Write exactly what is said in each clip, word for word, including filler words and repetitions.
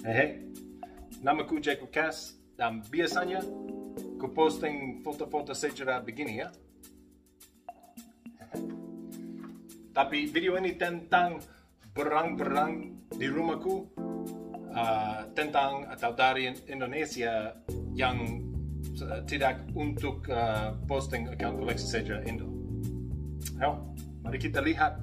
Hey, namaku Jacob Cass, dan biasanya ku posting foto-foto sejarah begini ya. Tapi video ini tentang barang-barang di rumahku, uh, tentang atau dari Indonesia yang uh, tidak untuk uh, posting account koleksi sejarah Indo. Ayo, mari kita lihat.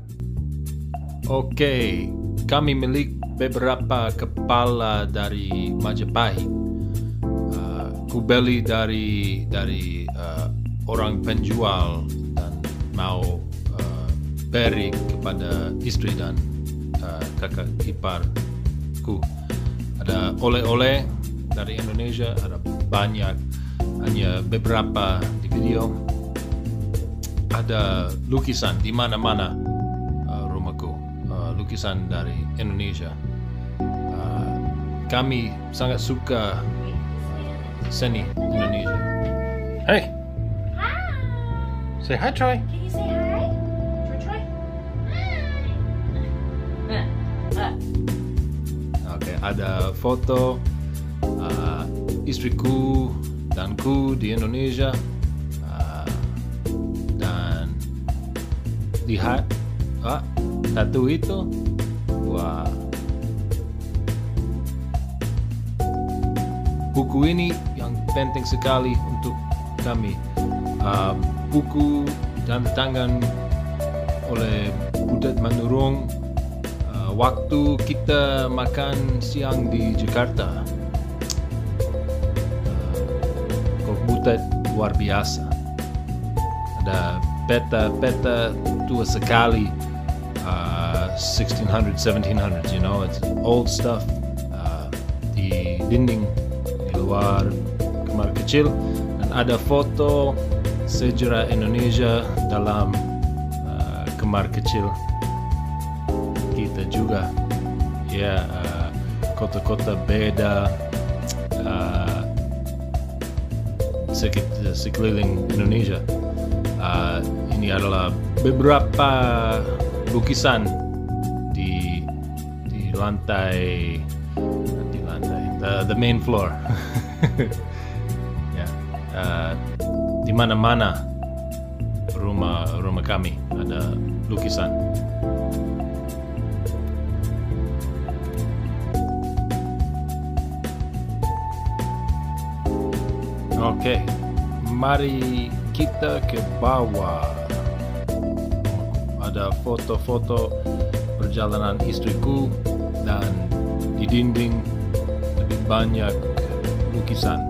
Oke, kami milik beberapa kepala dari Majapahit. Uh, ku beli dari dari uh, orang penjual dan mau uh, beri kepada istri dan uh, kakak iparku. Ada oleh-oleh dari Indonesia, ada banyak, hanya beberapa di video. Ada lukisan di mana-mana uh, rumahku, uh, lukisan dari Indonesia. Uh, kami sangat suka uh, seni Indonesia. Hey, Hi. say hi, Troy. Can you say hi? Troy, Troy. Hi. Uh, uh. Oke, ada foto uh, istriku danku di Indonesia. Uh, dan lihat, ah, tattoo itu, wah. Buku ini yang penting sekali untuk kami. Uh, buku dan tangan oleh Butet Manurung uh, waktu kita makan siang di Jakarta. Uh, Kok Butet luar biasa. Ada peta-peta tua sekali, uh, sixteen hundreds, seventeen hundreds, you know, it's old stuff. Uh, di dinding di luar kamar kecil, dan ada foto sejarah Indonesia dalam uh, kamar kecil kita juga. Ya, uh, kota-kota beda, uh, sekit- sekeliling Indonesia. Uh, ini adalah beberapa lukisan di di lantai di lantai the, the main floor. Ya, uh, di mana-mana rumah rumah kami ada lukisan. Oke, mari kita ke bawah. Ada foto-foto perjalanan istriku, dan di dinding lebih banyak lukisan.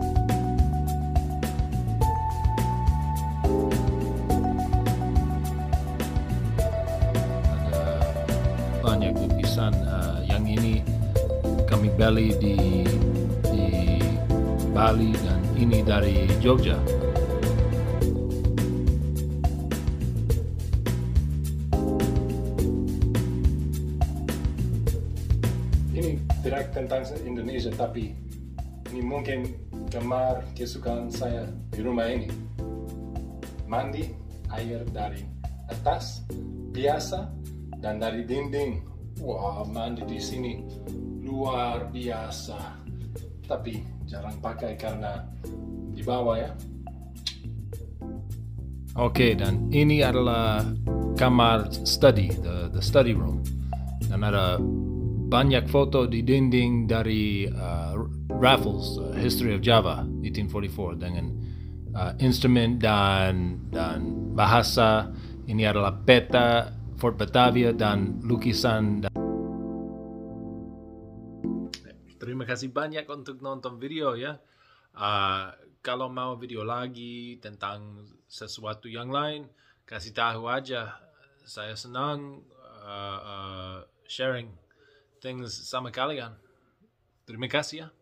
Ada banyak lukisan. Uh, yang ini kami beli di di Bali, dan ini dari Jogja. Ini tidak tentang Indonesia, tapi ini mungkin kamar kesukaan saya di rumah ini. Mandi air dari atas biasa dan dari dinding. Wah, mandi di sini luar biasa. Tapi jarang pakai karena di bawah ya. Oke, dan ini adalah kamar study, the the study room. Dan ada banyak foto di dinding dari uh, Raffles, uh, History of Java, eighteen forty-four, dengan uh, instrumen dan dan bahasa. Ini adalah peta Fort Batavia dan lukisan. Dan terima kasih banyak untuk nonton video ya. Uh, kalau mau video lagi tentang sesuatu yang lain, kasih tahu aja. Saya senang uh, uh, sharing things sama kalian. Terima kasih ya.